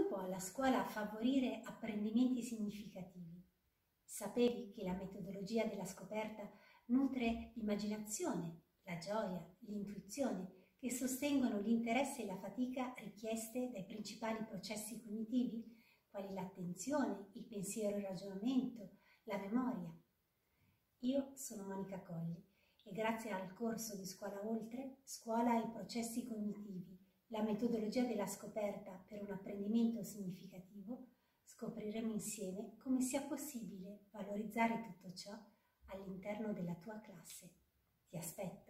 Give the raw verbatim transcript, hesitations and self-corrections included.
può la scuola favorire apprendimenti significativi? Sapevi che la metodologia della scoperta nutre l'immaginazione, la gioia, l'intuizione, che sostengono l'interesse e la fatica richieste dai principali processi cognitivi, quali l'attenzione, il pensiero e il ragionamento, la memoria? Io sono Monica Colli e grazie al corso di Scuola Oltre, Scuola ai processi cognitivi, la metodologia della scoperta per un apprendimento significativo, scopriremo insieme come sia possibile valorizzare tutto ciò all'interno della tua classe. Ti aspetto!